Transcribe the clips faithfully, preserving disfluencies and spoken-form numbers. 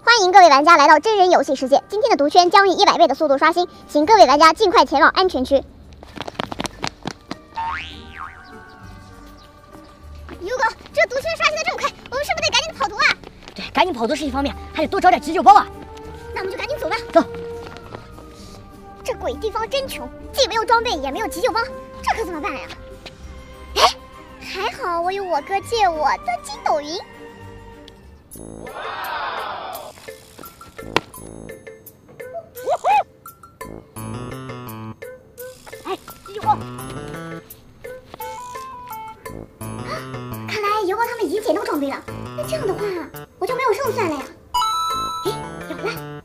欢迎各位玩家来到真人游戏世界。今天的毒圈将以一百倍的速度刷新，请各位玩家尽快前往安全区。优哥，这毒圈刷新的这么快，我们是不是得赶紧跑毒啊？ 对，赶紧跑毒是一方面，还得多找点急救包啊。 那我们就赶紧走吧。 走。 这鬼地方真穷，既没有装备，也没有急救包，这可怎么办呀？哎，还好我有我哥借我的筋斗云。 哎，急救包！ 看来油光他们已经捡到装备了，那这样的话，我就没有胜算了呀。哎，有了！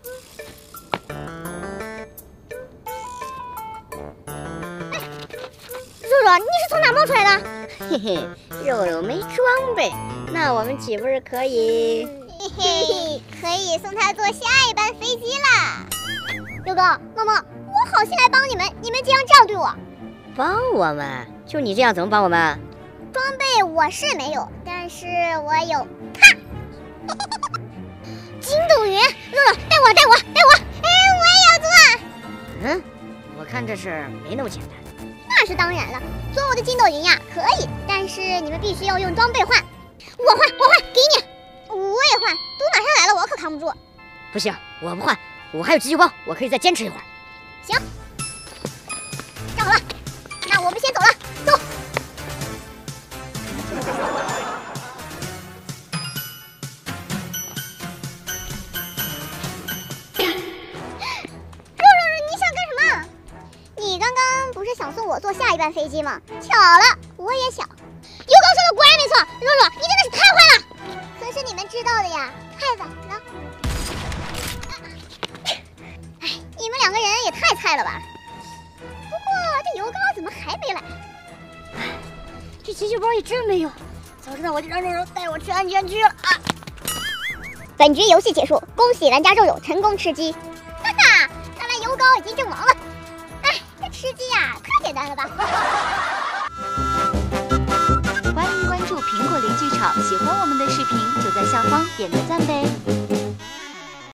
哎，肉肉，你是从哪冒出来的？ 嘿嘿，肉肉没装备，那我们岂不是可以？ 嘿嘿，可以送他坐下一班飞机啦！优哥、默默，我好心来帮你们，你们竟然这样对我！ 帮我们？就你这样怎么帮我们？ 装备我是没有，但是我有哈！筋斗云，肉肉带我带我带我！哎，我也要做！ 嗯，我看这事没那么简单。 那是当然了，做我的筋斗云呀，可以，但是你们必须要用装备换。我换我换，给你。 我也换，毒马上来了，我可扛不住。 不行，我不换，我还有急救包，我可以再坚持一会儿。 行，站好了，那我们先走了，走。肉肉肉，你想干什么？你刚刚不是想送我坐下一班飞机吗？巧了，我也想。优刚说的果然没错，肉肉，你真的是太坏了。 可是你们知道的呀，太晚了。哎，你们两个人也太菜了吧！不过这油膏怎么还没来？ 这急救包也真没有，早知道我就让肉肉带我去安全区了啊！ 本局游戏结束，恭喜玩家肉肉成功吃鸡。哈哈，看来油膏已经阵亡了。哎，这吃鸡呀，太简单了吧！ 欢迎关注苹果零剧场，喜欢我们的视频就在下方点个赞呗。